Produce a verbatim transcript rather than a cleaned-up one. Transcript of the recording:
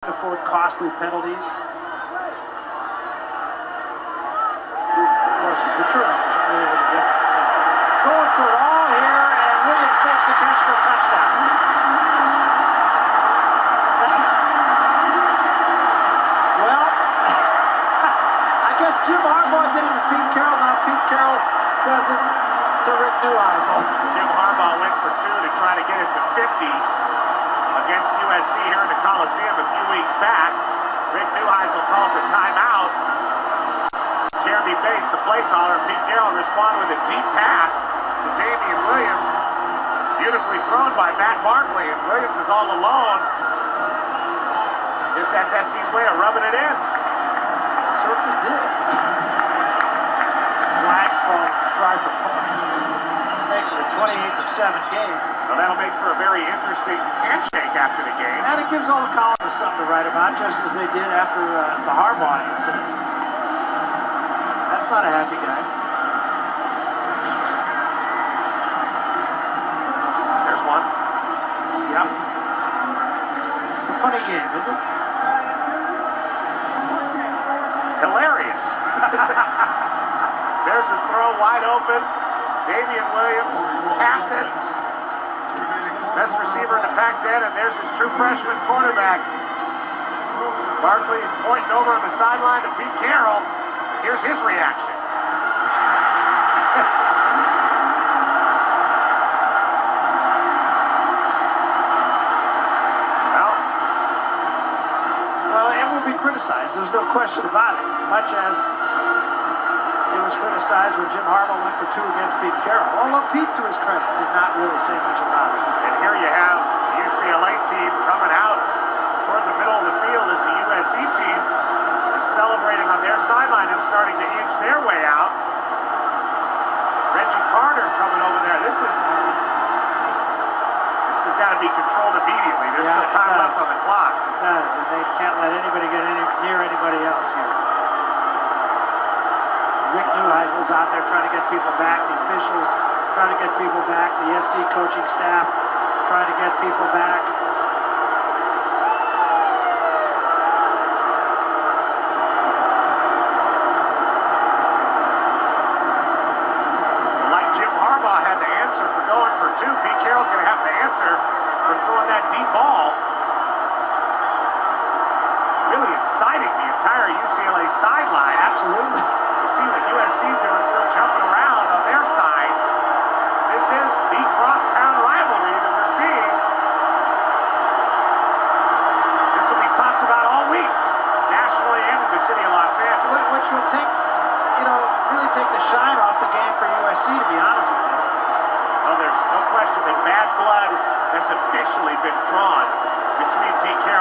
afford costly penalties. Of course, it's the Trojans really with the difference. So, going for it all here, and Williams makes the catch for a touchdown. Well, I guess Jim Harbaugh did it to Pete Carroll. Now Pete Carroll does it to Rick Neuheisel. Jim Harbaugh went for two to try to get it to fifty against U S C here in the Coliseum a few weeks back. Rick Neuheisel calls a timeout. Jeremy Bates, the play caller, and Pete Carroll respond with a deep pass to Damian Williams. Beautifully thrown by Matt Barkley, and Williams is all alone. Guess that's S C's way of rubbing it in. It certainly did. Flags fall, try for point. Makes it a twenty-eight to seven game. Well, that'll make for a very interesting handshake after the game. And it gives all the columnists something to write about, just as they did after uh, the Harbaugh incident. That's not a happy guy. There's one. Yep. It's a funny game, isn't it? Hilarious. There's a throw wide open. Damian Williams, captain, best receiver in the Pac ten, and there's his true freshman quarterback. Barkley pointing over on the sideline to Pete Carroll. Here's his reaction. well, well, it will be criticized. There's no question about it. Much as it was criticized when Jim Harbaugh went for two against Pete Carroll. Although Pete, to his credit, did not really say much about it. And here you have the U C L A team coming out toward the middle of the field as the U S C team is celebrating on their sideline and starting to inch their way out. Reggie Carter coming over there. This is this has got to be controlled immediately. There's Yeah, still time it left does. on the clock. It does, and they can't let anybody get any, near anybody else here. Rick Neuheisel's out there trying to get people back. The officials trying to get people back. The S C coaching staff trying to get people back. Like Jim Harbaugh had to answer for going for two, Pete Carroll's going to have to answer for throwing that deep ball. Really inciting the entire U C L A sideline. Absolutely. You see what U S C's doing, still jumping around on their side. This is the crosstown rivalry that we're seeing. This will be talked about all week, nationally and in the city of Los Angeles. Which will take, you know, really take the shine off the game for U S C, to be honest with you. Well, there's no question that bad blood has officially been drawn between Pete Carroll